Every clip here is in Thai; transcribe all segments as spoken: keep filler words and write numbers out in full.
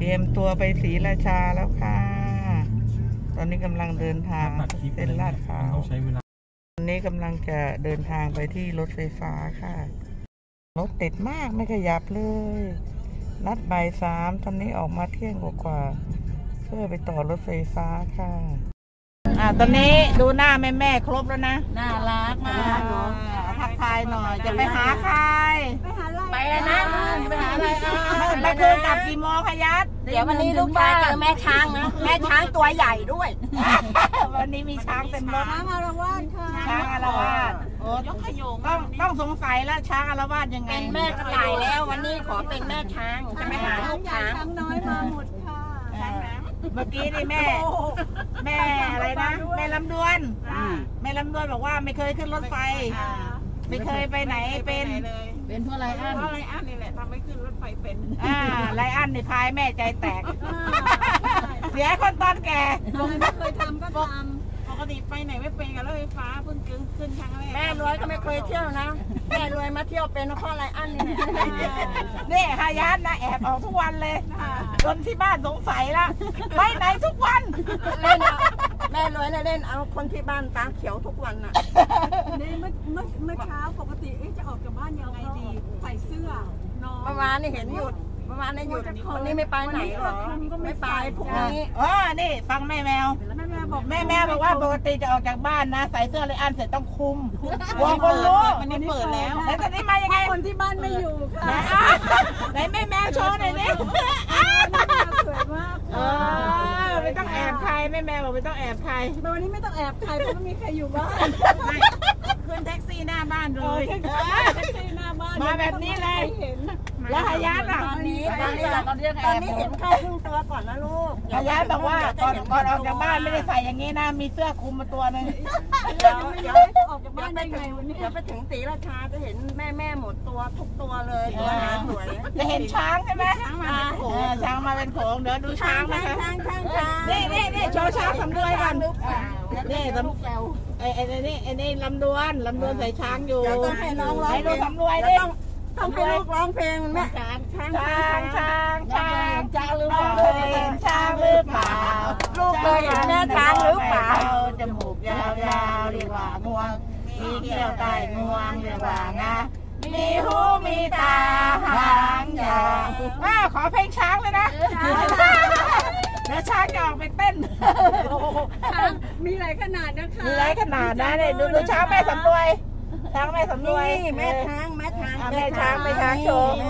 รียมตัวไปศรีราชาแล้วค่ะตอนนี้กำลังเดินทางเส้นลาดพร้าวตอนนี้กำลังจะเดินทางไปที่รถไฟฟ้าค่ะรถติดมากไม่ขยับเลยนัดบ่ายสามตอนนี้ออกมาเที่ยงกว่าเพื่อไปต่อรถไฟฟ้าค่ะอ่าตอนนี้ดูหน้าแม่แม่ครบแล้วนะน่ารักมากทักทายหน่อยจะไปหาใครไปแล้วนะไปหาอะไรไปคืนกลับกี่โมงขยัดเดี๋ยววันนี้ลูกชายเจอแม่ช้างนะแม่ช้างตัวใหญ่ด้วยวันนี้มีช้างเต็มรถช้างอารวาสค่ะช้างอารวาสโอ้ยกขยงต้องต้องสงสัยแล้วช้างอารวาสยังไงเป็นแม่กระต่ายแล้ววันนี้ขอเป็นแม่ช้างจะไปหาลูกช้างช้างน้อยมาหมดค่ะเมื่อกี้นี่แม่แม่อะไรนะแม่ลำดวนแม่ลำดวนบอกว่าไม่เคยขึ้นรถไฟไม่เคยไปไหนเป็นเป็นเพราะไรอันเพราะไรอันนี่แหละทำให้ขึ้นรถไฟเป็นอ่าไรอันนี่พายแม่ใจแตกเสียคนตอนแก่ไม่เคยทำก็ทำปกติไปไหนไม่เป็นกับรถไฟฟ้าเพิ่งขึ้นครั้งแรกแม่รวยก็ไม่เคยเที่ยวนะแม่รวยมาเที่ยวเป็นเพราะไรอันนี่นี่ฮายันนะแอบออกทุกวันเลยจนที่บ้านสงสัยละไปไหนทุกวันเล่นแม่รวยนะเล่นเอาคนที่บ้านตาเขียวทุกวันน่ะนี่เมื่อเมื่อเมื่อเช้าปกติจะออกจากบ้านยังไงดีใส่เสื้อนอนเมื่อวานนี่เห็นหยุดเมื่อวานนี่หยุดวันนี้ไม่ไปไหนหรอไม่ไปพรุ่งนี้อ๋อนี่ฟังแม่แมวแม่แมวบอกแม่แมวบอกว่าปกติจะออกจากบ้านนะใส่เสื้อเลยอันเสร็จต้องคุมกลัวคนรู้มันนี่เปิดแล้วแล้วตอนนี้มายังไงคนที่บ้านไม่อยู่ค่ะไหนแม่แมวโชว์หน่อยนี่สวยมากเออไม่ต้องแอบใครแม่แมวบอกไม่ต้องแอบใครวันนี้ไม่ต้องแอบใครเพราะไม่มีใครอยู่บ้านขึ้นแท็กซี่หน้าบ้านเลยแท็กซี่หน้าบ้านมาแบบนี้เลยแล้วฮายันอ่ะตอนนี้ตอนนี้ตอนนี้ตอนนี้เห็นแค่ครึ่งตัวก่อนนะลูกฮายันบอกว่าก่อนก่อนออกจากบ้านไม่ได้ใส่อย่างนี้นะมีเสื้อคลุมมาตัวนึงเดี๋ยวเดี๋ยวออกจากบ้านได้ไงวันนี้เดี๋ยวไปถึงศรีราชาจะเห็นแม่แม่หมดตัวทุกตัวเลยตัวหาสวยจะเห็นช้างใช่ไหมช้างมาเป็นโขงช้างมาเป็นโขงเดี๋ยวดูช้างนะคะช้างช้างช้างนี่นี่นี่โชว์ช้างสำรวยกันนี่สำไอ้ไอ้นี่ไอ้นี่ลำดวนลำดวนใส่ช้างอยู่ต้องให้น้องร้องให้ดูสำรวยดิต้องให้ลูกร้องเพลงมันแม่ช้างช้างช้างช้างช้างหรือเปล่าเห็นช้างหรือเปล่าลูกเคยเห็นแม่ช้างหรือเปล่าจมูกยาวๆเรียกว่างวงมีเขี้ยวใต้งวงเรียกว่างามีหูมีตาหางยาวขอเพลงช้างเลยนะแล้วช้างจะออกไปเต้นมีหลายขนาดนะคะมีหลายขนาดนะเนี่ยดูดูช้างแม่สำรวยช้างแม่สำรวยแม่ช้างแม่ช้างแม่ช้างแม่ช้างโชว์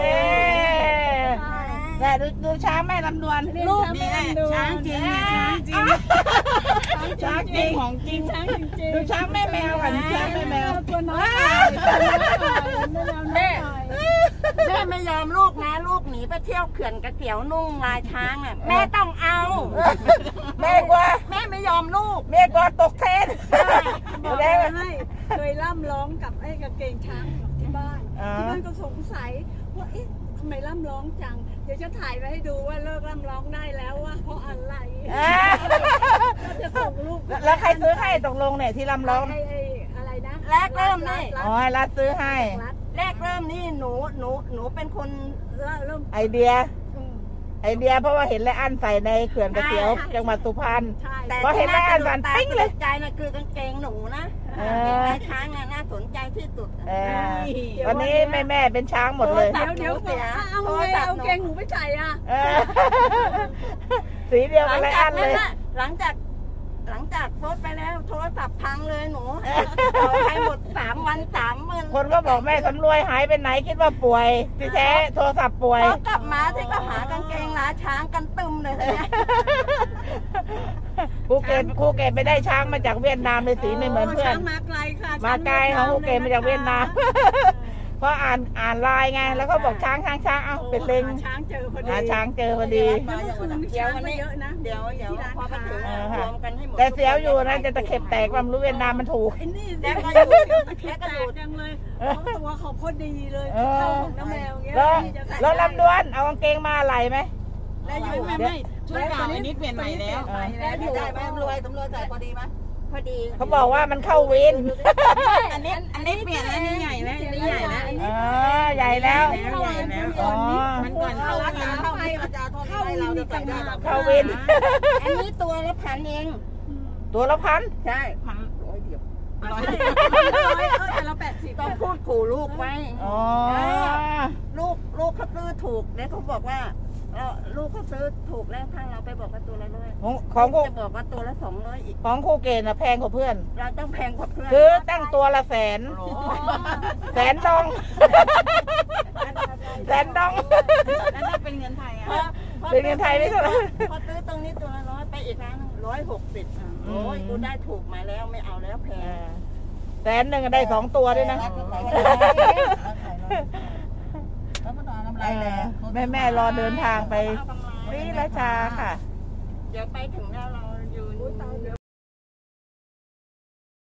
แต่ดูดูช้างแม่ลำดวนลูกนี่ช้างจริงช้างจริงช้างจริงของจริงช้างจริงดูช้างแม่แมวก่อนช้างแม่แมวตัวน้อยแม่แม่ไม่ยอมลูกนะลูกหนีไปเที่ยวเขื่อนกระเตี๋ยวนุ่งลายช้างอ่ะแม่ต้องเอาแม่กลัวแม่ไม่ยอมลูกแม่กลัวตกเทรนบอกให้เคยล่ำร้องกับไอ้กางเกงช้างที่บ้านที่บ้านก็สงสัยว่าเอ๊ะทำไมล่ำร้องจังเดี๋ยวจะถ่ายไปให้ดูว่าเลิกล่ำร้องได้แล้วว่าเพราะอะไรจะส่งลูกแล้วใครซื้อให้ตกลงเนี่ยที่ล่ำร้องไอ้อะไรนะแรกเริ่มนี่อ๋อรัฐซื้อให้แรกเริ่มนี่หนูหนูหนูเป็นคนเริ่มไอเดียไอเดียเพราะว่าเห็นและอันใส่ในเขื่อนกระเตี๋ยวจังหวัดสุพรรณเพราะเห็นและอันสันปิ้งเลยใจนะคือกางเกงหนูนะลายช้างน่าสนใจที่สุดวันนี้แม่แม่เป็นช้างหมดเลยเดี๋ยวเดี๋ยวเอาเอาเกงหนูไปใส่อ่ะสีเดียวกันเลยอันเลยหลังจากหลังจากโพสไปแล้วโทรศัพท์พังเลยหนูใช้หมดสามวันสามหมื่นคนก็บอกแม่สำรวยหายไปไหนคิดว่าป่วยที่แท้โทรศัพท์ป่วยพอกลับมาที่ก็หากางเกงลายช้างกันตึมเลยภูเก็ตภูเก็ตไปได้ช้างมาจากเวียดนามเลยสีไม่เหมือนเพื่อนมาไกลค่ะมาไกลของภูเก็ตมาจากเวียดนามเพราะอ่านอ่านไลน์ไงแล้วก็บอกช้างช้างช้างเอาเป็นลิงช้างเจอพอดีช้างเจอพอดีเดี๋ยววันนี้เยอะนะเดี๋ยวเดี๋ยวพอไปถึงรวมกันให้หมดแต่เสียวอยู่นะจะตะเข็บแตกความรู้เวียดนามมันถูกนี่แดงก็อยู่แดงก็อยู่จังเลยตัวเขาพอดีเลยเข้าของน้ำแมวเงี้ยแล้วลำดวนเอากางเกงมาอะไรไหมแล้วอยู่ไม่ไม่ช่วยเก่าอันนี้เปลี่ยนใหม่แล้วแล้วอยู่ได้ไหมตำรวจตำรวจใส่พอดีไหมพอดีเขาบอกว่ามันเข้าวินอันนี้อันนี้เปลี่ยนแล้วนี่ใหญ่แล้วอันนี้ใหญ่แล้วอ๋อใหญ่แล้วใหญ่แล้วอ๋อมันก่อนเข้าวินเข้าวินเข้าวิเราจะใส่ได้เข้าวินอันนี้ตัวละพันเองตัวละพันใช่พันร้อยเดียวร้อยร้อยเออแต่เราแปดสิบต้องพูดขู่ลูกไว้อ๋อลูกลูกเขาซื้อถูกแล้วเขาบอกว่าเออลูกเขาซื้อถูกแล้วถ้าเราไปบอกว่าตัวละร้อยของของครูจะบอกว่าตัวละสองร้อยอีกของครูเกณฑ์นะแพงกว่าเพื่อนเราต้องแพงกว่าเพื่อนคือตั้งตัวละแสน แสนดอง แสนดองแล้วถ้าเป็นเงินไทยอ่ะเป็นเงินไทยไม่เท่าไหร่พอซื้อตรงนี้ตัวละร้อยไปอีกร้านร้อยหกสิบโอ้ยกูได้ถูกมาแล้วไม่เอาแล้วแพงแสนหนึ่งได้สองตัวด้วยนะแม่แม่รอเดินทางไปศรีราชาค่ะเดี๋ยวไปถึงแล้วเรา